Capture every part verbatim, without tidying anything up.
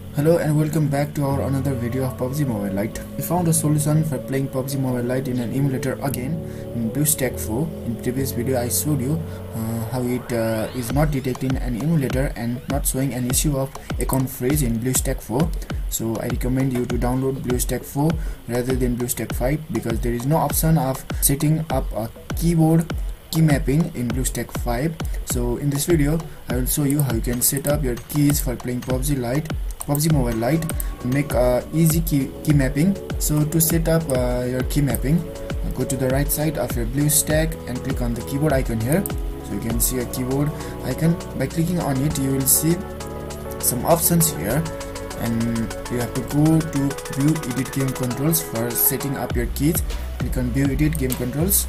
Hello and welcome back to our another video of P U B G Mobile Lite. We found a solution for playing P U B G Mobile Lite in an emulator again in BlueStack four. In previous video I showed you uh, how it uh, is not detecting an emulator and not showing an issue of account freeze in BlueStack four. So I recommend you to download BlueStack four rather than BlueStack five because there is no option of setting up a keyboard key mapping in BlueStack five. So in this video I will show you how you can set up your keys for playing P U B G Lite P U B G Mobile Lite, make a easy key, key mapping. So to set up uh, your key mapping, go to the right side of your BlueStack and click on the keyboard icon here. So you can see a keyboard icon. By clicking on it you will see some options here, and you have to go to view edit game controls for setting up your keys. Click on view edit game controls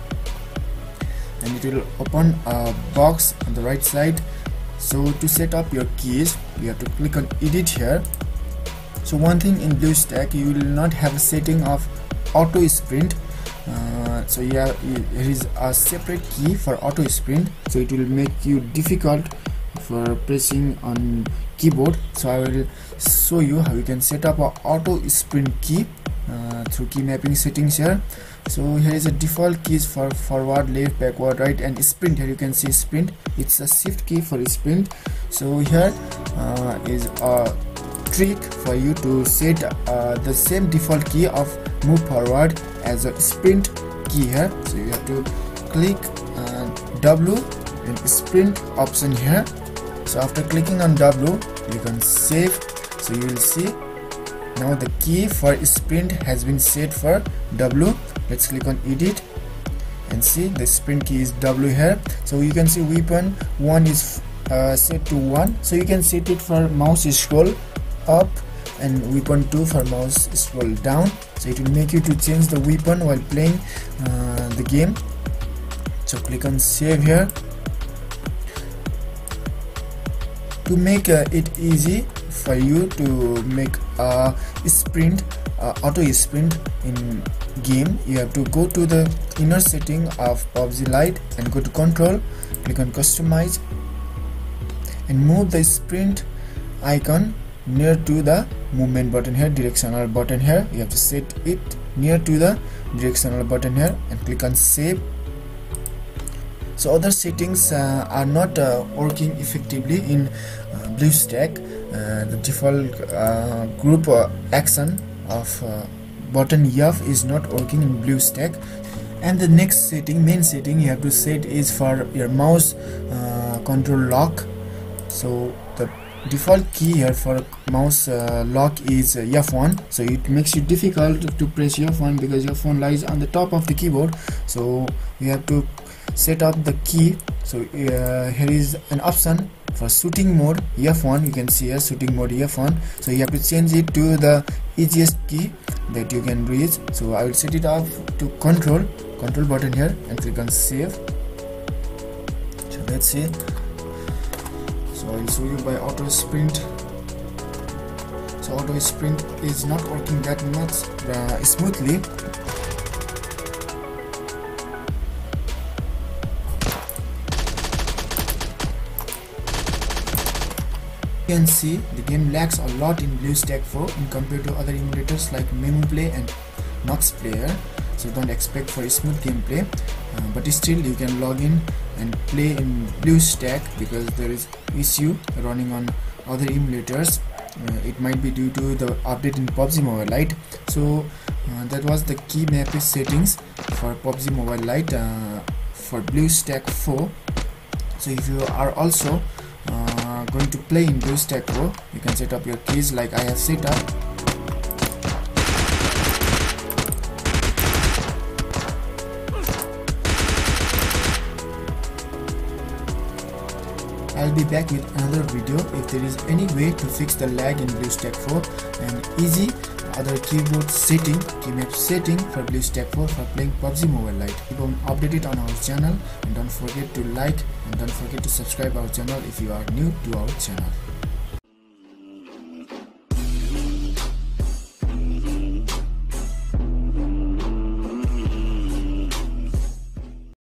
and it will open a box on the right side. So to set up your keys you have to click on edit here. So one thing in BlueStack, you will not have a setting of auto sprint. Uh, so yeah, here is a separate key for auto sprint, so it will make you difficult for pressing on keyboard. So I will show you how you can set up a auto sprint key uh, through key mapping settings here. So here is a default keys for forward, left, backward, right, and sprint. Here you can see sprint, it's a shift key for sprint. So here uh, is a trick for you to set uh, the same default key of move forward as a sprint key here. So you have to click uh, W and sprint option here. So after clicking on W you can save. So you will see now the key for sprint has been set for W. Let's click on edit and see the sprint key is W here. So you can see weapon one is uh, set to one, so you can set it for mouse scroll up and weapon two for mouse scroll down. So it will make you to change the weapon while playing uh, the game. So click on save here. To make uh, it easy for you to make a sprint uh, auto sprint in game, you have to go to the inner setting of P U B G Lite and go to control, click on customize and move the sprint icon near to the movement button here, directional button here. You have to set it near to the directional button here and click on save. So other settings uh, are not uh, working effectively in uh, BlueStack. Uh, the default uh, group uh, action of uh, button F is not working in BlueStack. And the next setting, main setting you have to set is for your mouse uh, control lock. So the default key here for mouse uh, lock is uh, F one. So it makes it difficult to press F one because your phone lies on the top of the keyboard. So you have to set up the key. So uh, here is an option for shooting mode F one. You can see here shooting mode F one. So you have to change it to the easiest key that you can reach. So I will set it up to control control button here and click on save. So let's see. So I will show you by auto sprint. So auto sprint is not working that much uh, smoothly. You can see the game lags a lot in BlueStack four in compared to other emulators like MemoPlay and Nox Player. So don't expect for a smooth gameplay, uh, but still you can log in and play in BlueStack because there is issue running on other emulators. Uh, it might be due to the update in P U B G Mobile Lite. So uh, that was the key map settings for P U B G Mobile Lite uh, for BlueStack four. So if you are also uh, going to play in BlueStack four, you can set up your keys like I have set up. I'll be back with another video if there is any way to fix the lag in BlueStack four and easy other keyboard setting, key map setting for BlueStack four for playing P U B G Mobile Lite. Keep on updated on our channel and don't forget to like and don't forget to subscribe our channel if you are new to our channel.